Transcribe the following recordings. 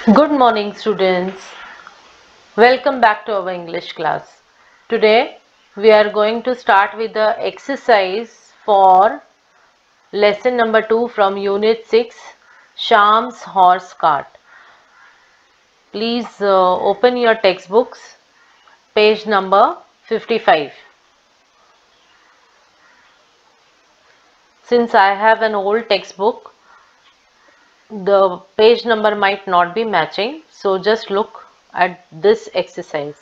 Good morning, students. Welcome back to our English class. Today we are going to start with the exercise for lesson number 2 from Unit 6, Sham's Horse Cart. Please open your textbooks, page number 55. Since I have an old textbook, the page number might not be matching, so just look at this exercise.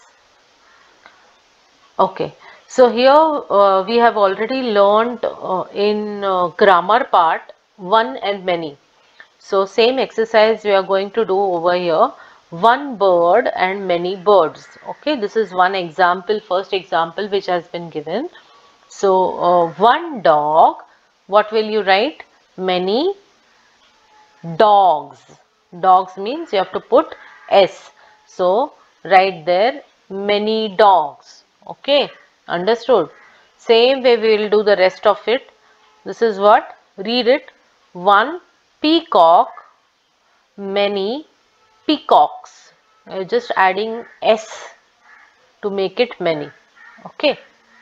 Okay, so here we have already learned in grammar part one and many. So same exercise we are going to do over here, one bird and many birds. Okay, this is one example, first example which has been given. So one dog, what will you write? Many dogs. Dogs means you have to put S. So write there many dogs. Okay, understood. Same way we will do the rest of it. This is what? Read it. One peacock, many peacocks. Just adding S to make it many. Okay.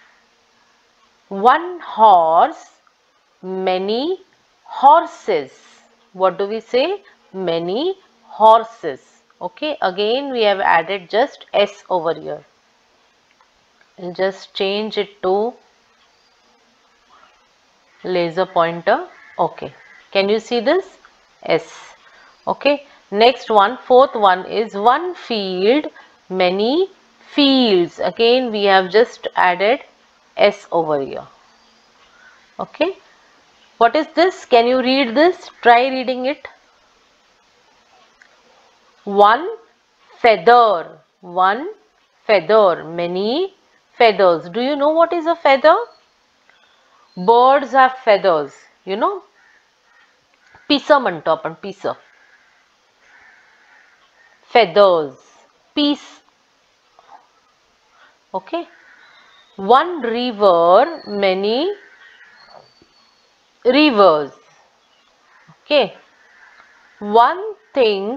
One horse, many horses. What do we say? Many horses. Okay, again we have added just S over here. I'll just change it to laser pointer. Okay, can you see this? S. Okay, next one, fourth one is one field, many fields. Again we have just added S over here. Okay, what is this? Can you read this? Try reading it. One feather, many feathers. Do you know what is a feather? Birds have feathers, you know. पिसं म्हणतो आपण, पिसं. Feathers, piece. Okay. One river, many rivers. Okay. One thing,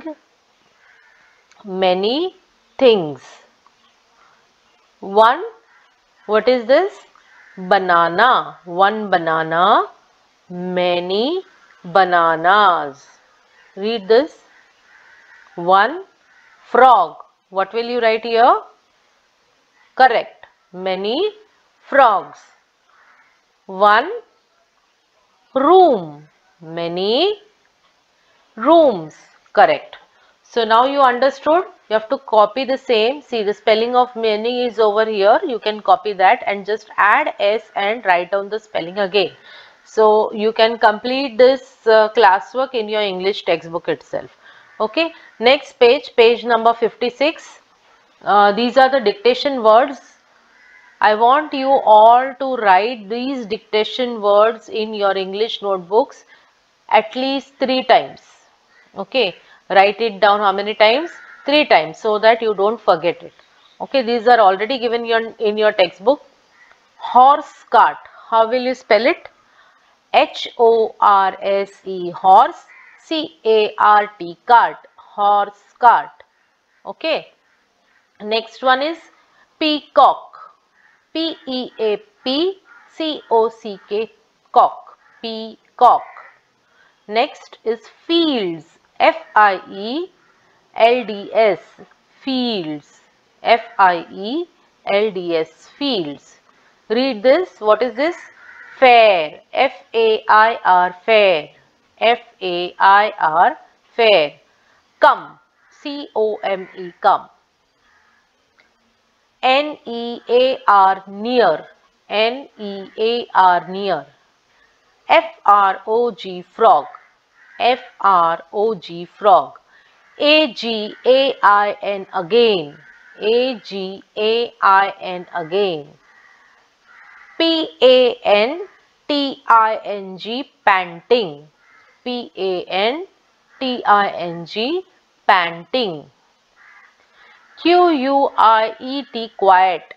many things. One, what is this? Banana. One banana, many bananas. Read this. One frog. What will you write here? Correct. Many frogs. One room. Many rooms. Correct. So now you understood. You have to copy the same. See, the spelling of many is over here. You can copy that and just add S and write down the spelling again. So you can complete this classwork in your English textbook itself. Okay. Next page, page number 56. These are the dictation words. I want you all to write these dictation words in your English notebooks at least 3 times. Okay, write it down how many times? 3 times, so that you don't forget it. Okay, these are already given in your textbook. Horse cart, how will you spell it? H-O-R-S-E, horse, C-A-R-T, cart, horse cart. Okay, next one is peacock. P-E-A-P-C-O-C-K, cock, peacock. Next is fields, F-I-E-L-D-S, fields, F-I-E-L-D-S, fields. Read this, what is this? Fair, F-A-I-R, fair, F-A-I-R, fair. Come, C-O-M-E, come. N-E-A-R, near, N-E-A-R, near. F-R-O-G, frog, F-R-O-G, frog. A-G-A-I-N, again, A-G-A-I-N, again. P-A-N-T-I-N-G, panting, P-A-N-T-I-N-G, panting. Q-U-I-E-T, quiet,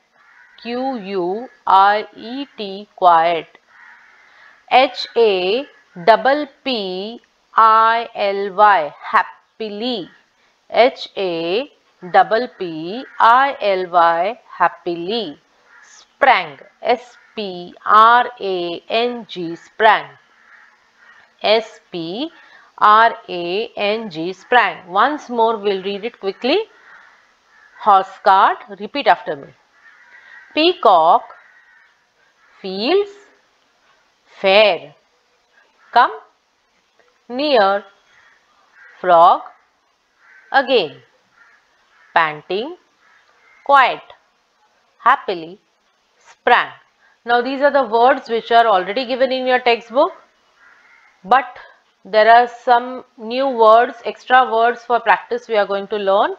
Q-U-I-E-T, quiet. H-A-P-P-I-L-Y, happily, Happily, happily. Sprang, Sprang, sprang. Sprang, sprang. Once more, we'll read it quickly. Horse cart, repeat after me. Peacock, fields, fair. Come near, frog, again. Panting, quiet, happily, sprang. Now these are the words which are already given in your textbook, but there are some new words, extra words for practice we are going to learn.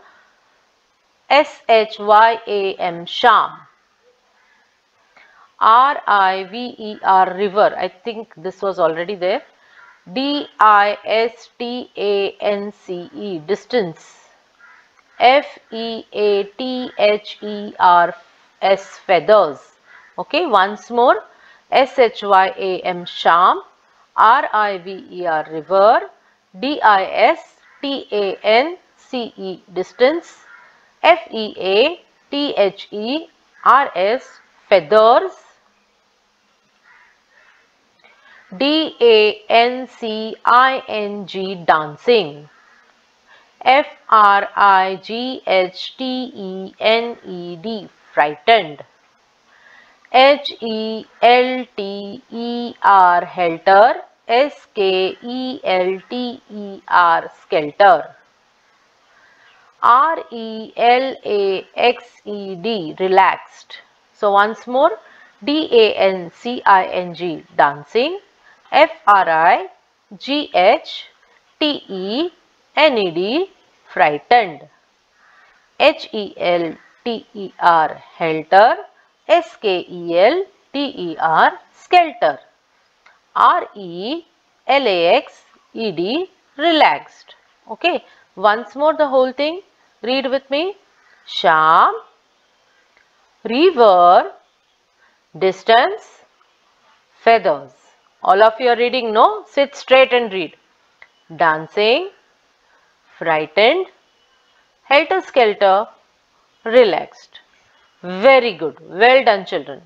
SHYAM, sham. RIVER, river. I think this was already there. DISTANCE, distance. FEATHERS, feathers. Okay, once more. SHYAM, sham. RIVER, river. DISTANCE, distance. FEATHERS, feathers. DANCING, dancing. FRIGHTENED, frightened. HELTER, helter. SKELTER, skelter. RELAXED, relaxed. So once more, DANCING, dancing. FRIGHTENED, frightened. HELTER, helter. SKELTER, skelter. RELAXED, relaxed. Okay, once more the whole thing. Read with me. Sham, river, distance, feathers. All of you are reading, no? Sit straight and read. Dancing, frightened, helter-skelter, relaxed. Very good. Well done, children.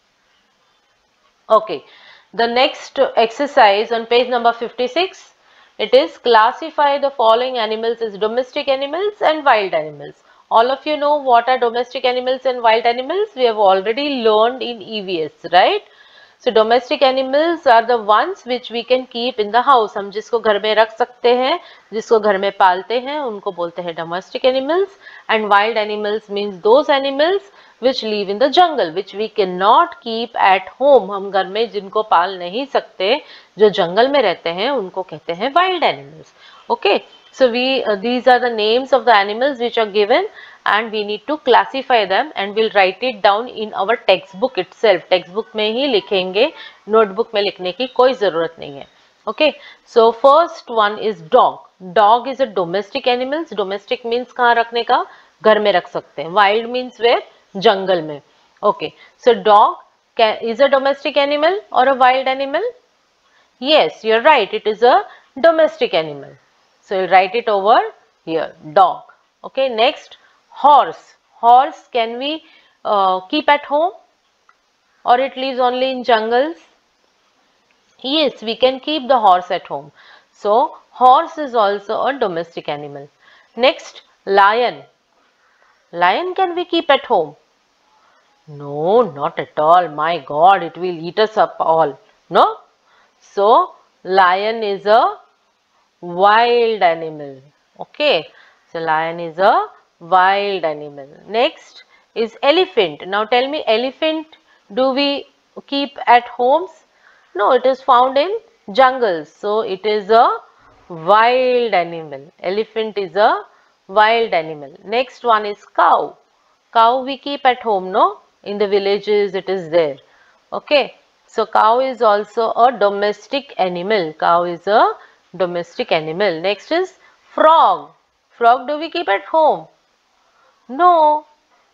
Okay. The next exercise on page number 56, it is classify the following animals as domestic animals and wild animals. All of you know what are domestic animals and wild animals. We have already learned in EVS, right? So domestic animals are the ones which we can keep in the house. हम जिसको घर में रख सकते हैं, जिसको घर में पालते हैं, उनको बोलते हैं domestic animals. And wild animals means those animals which live in the jungle, which we cannot keep at home. हम घर में जिनको पाल नहीं सकते, जो जंगल में रहते हैं, उनको कहते हैं wild animals. Okay, so these are the names of the animals which are given, and we need to classify them, and we'll write it down in our textbook itself. Textbook में ही लिखेंगे, notebook में लिखने की कोई ज़रूरत नहीं है. Okay, so first one is dog. Dog is a domestic animals. Domestic means कहाँ रखने का, घर में रख सकते हैं. Wild means where, jungle में. Okay, so dog is a domestic animal or a wild animal? Yes, you're right, it is a domestic animal. So you'll write it over here, dog. Okay, next, horse. Horse can we keep at home, or it lives only in jungles? Yes, we can keep the horse at home. So horse is also a domestic animal. Next, lion. Lion can we keep at home? No, not at all. My God, it will eat us up all. No? So lion is a wild animal. Okay, so lion is a wild animal. Next is elephant. Now tell me, elephant do we keep at homes? No, it is found in jungles. So it is a wild animal. Elephant is a wild animal. Next one is cow. Cow we keep at home, no? In the villages it is there. Okay. So cow is also a domestic animal. Cow is a domestic animal. Next is frog. Frog do we keep at home? No.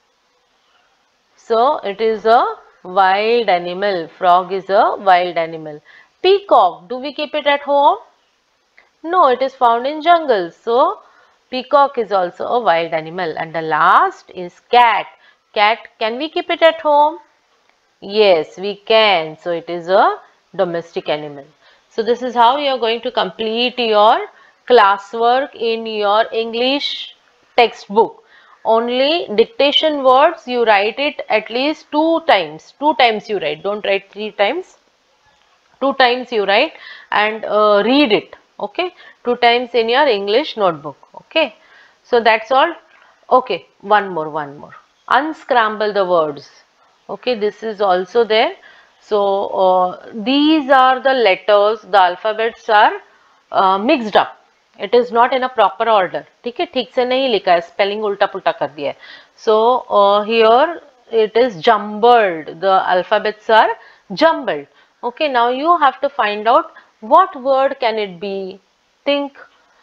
So it is a wild animal. Frog is a wild animal. Peacock, do we keep it at home? No, it is found in jungles. So Peacock is also a wild animal. And the last is cat. Cat, can we keep it at home? Yes, we can. So it is a domestic animal. So this is how you are going to complete your classwork in your English textbook. Only dictation words, you write it at least 2 times. 2 times you write. Don't write 3 times. 2 times you write and read it. Okay. 2 times in your English notebook. Okay. So that's all. Okay. One more. Unscramble the words. Okay. This is also there. So these are the letters. The alphabets are mixed up. It is not in a proper order. ठीक है, ठीक से नहीं लिखा है, spelling उल्टा पुल्टा कर दिया है. So here it is jumbled. The alphabets are jumbled. Okay, now you have to find out what word can it be. Think.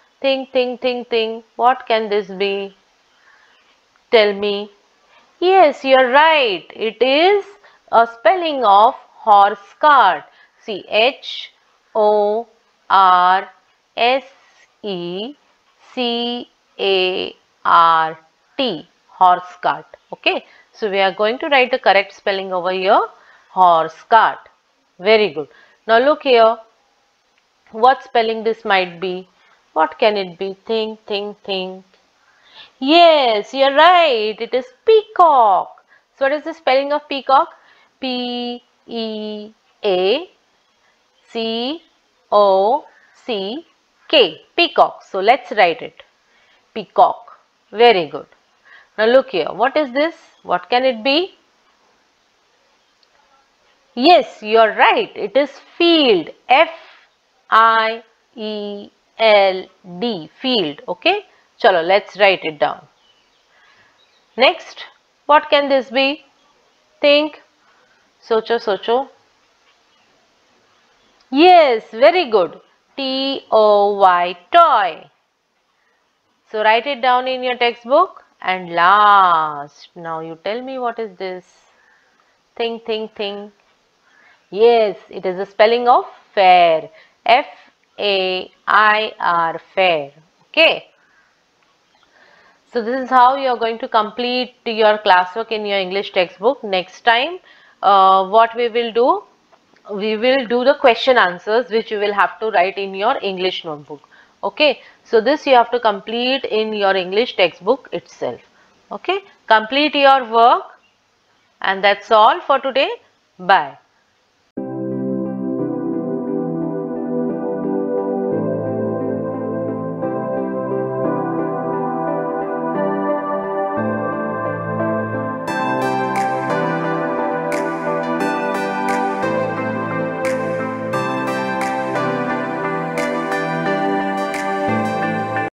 What can this be? Tell me. Yes, you're right. It is a spelling of horse cart. See, HORSECART. Horse cart. Okay. So we are going to write the correct spelling over here. Horse cart. Very good. Now look here. What spelling this might be? What can it be? Think. Yes, you're right. It is peacock. So what is the spelling of peacock? P-E-A-C-O-C-K. Peacock. So let's write it. Peacock. Very good. Now look here. What is this? What can it be? Yes, you're right. It is field. F-I-E-L-D. Field. Okay. Chalo, let's write it down. Next, what can this be? Think. Socho. Yes, very good. T-O-Y. Toy. So write it down in your textbook. And last, now you tell me what is this? Think. Yes, it is the spelling of fair. F-A-I-R. Fair. Okay. So this is how you are going to complete your classwork in your English textbook. Next time, what we will do the question answers which you will have to write in your English notebook. Okay. So this you have to complete in your English textbook itself. Okay. Complete your work, and that's all for today. Bye.